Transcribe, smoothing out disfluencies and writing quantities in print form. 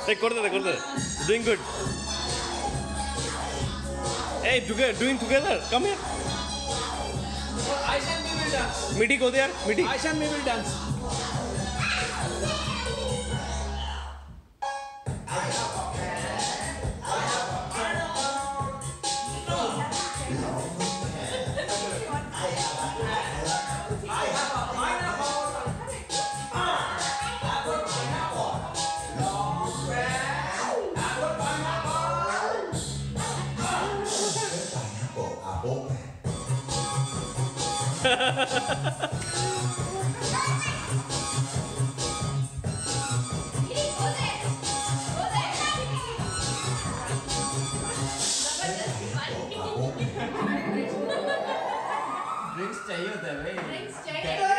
Hey, korte. Doing good. Hey, doing together. Come here. Aishan we will dance. Midi, go there. Midi. Aishan we will dance. Drinks चाहिए होता है भाई। Drinks चाहिए